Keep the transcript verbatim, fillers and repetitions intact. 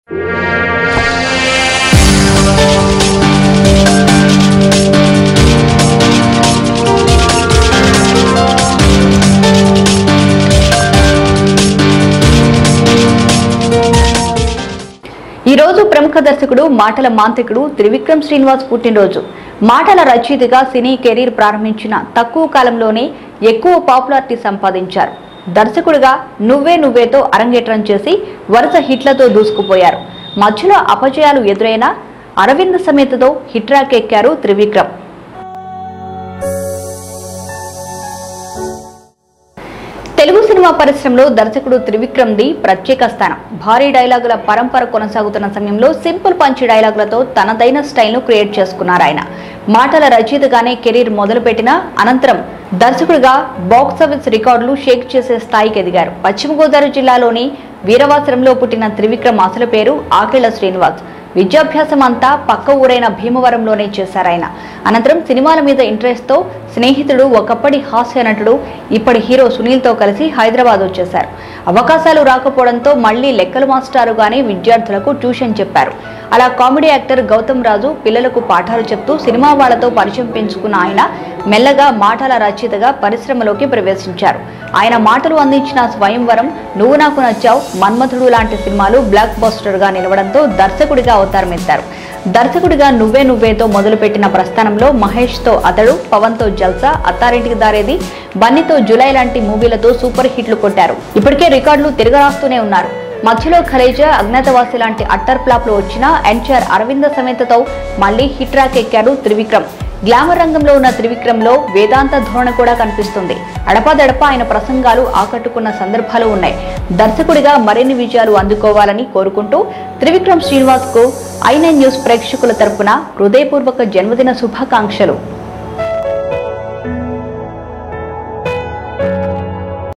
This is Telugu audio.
ఈ రోజు ప్రముఖ దర్శకుడు మాటల మాంత్రికుడు త్రివిక్రమ్ శ్రీనివాస్ పుట్టినరోజు. మాటల రచయితగా సినీ కెరీర్ ప్రారంభించిన తక్కువ కాలంలోనే ఎక్కువ పాపులారిటీ సంపాదించారు. దర్శకుడిగా నువ్వే నువ్వేతో అరంగేట్రం చేసి వరుస హిట్లతో దూసుకుపోయారు. మధ్యలో అపజయాలు ఎదురైనా అరవింద్ సమేతతో హిట్ ట్రాక్ ఎక్కారు త్రివిక్రమ్. తెలుగు సినిమా పరిశ్రమలో దర్శకుడు త్రివిక్రమ్ ది ప్రత్యేక స్థానం. భారీ డైలాగుల పరంపర కొనసాగుతున్న సమయంలో సింపుల్ పంచ్ డైలాగులతో తనదైన స్టైల్ ను క్రియేట్ చేసుకున్నారు ఆయన. మాటల రచయితగానే కెరీర్ మొదలుపెట్టిన అనంతరం దర్శకుడిగా బాక్సాఫీస్ రికార్డులు షేక్ చేసే స్థాయికి ఎదిగారు. పశ్చిమ గోదావరి జిల్లాలోని వీరవాసరంలో పుట్టిన త్రివిక్రమ్ అసలు పేరు ఆకేళ్ల శ్రీనివాస్. విద్యాభ్యాసం అంతా పక్క ఊరైన భీమవరంలోనే చేశారాయన. అనంతరం సినిమాల మీద ఇంట్రెస్ట్ తో స్నేహితుడు ఒకప్పటి హాస్య నటుడు ఇప్పటి హీరో సునీల్ తో కలిసి హైదరాబాద్ వచ్చేశారు. అవకాశాలు రాకపోవడంతో మళ్లీ లెక్కల మాస్టారుగానే విద్యార్థులకు ట్యూషన్ చెప్పారు. అలా కామెడీ యాక్టర్ గౌతమ్ రాజు పిల్లలకు పాఠాలు చెప్తూ సినిమా వాళ్లతో పరిచయం పెంచుకున్న ఆయన మెల్లగా మాటల రచయితగా పరిశ్రమలోకి ప్రవేశించారు. ఆయన మాటలు అందించిన స్వయంవరం, నువ్వు నాకు నచ్చావు, మన్మథుడు లాంటి సినిమాలు బ్లాక్ బస్టర్ గా నిలవడంతో దర్శకుడిగా అవతారమెత్తారు. దర్శకుడిగా నువ్వే నువ్వేతో మొదలుపెట్టిన ప్రస్థానంలో మహేష్ తో అతడు, పవన్ తో జల్సా, అత్తారింటికి దారేది, బన్నీతో జులై లాంటి మూవీలతో సూపర్ హిట్లు కొట్టారు. ఇప్పటికే రికార్డులు తిరగరాస్తూనే ఉన్నారు. మధ్యలో ఖలేజా, అజ్ఞాతవాసి లాంటి అట్టర్ ఫ్లాప్లు వచ్చిన ఎన్టీఆర్ అరవింద సమేతతో మళ్లీ హిట్ ట్రాక్ ఎక్కారు త్రివిక్రమ్. గ్లామర్ రంగంలో ఉన్న త్రివిక్రమ్ లో వేదాంత ధోరణ కూడా కనిపిస్తుంది. అడపాదడప ఆయన ప్రసంగాలు ఆకట్టుకున్న సందర్భాలు ఉన్నాయి. దర్శకుడిగా మరిన్ని విజయాలు అందుకోవాలని కోరుకుంటూ త్రివిక్రమ్ శ్రీనివాస్ కు ఐ నైన్ న్యూస్ ప్రేక్షకుల తరపున హృదయపూర్వక జన్మదిన శుభాకాంక్షలు.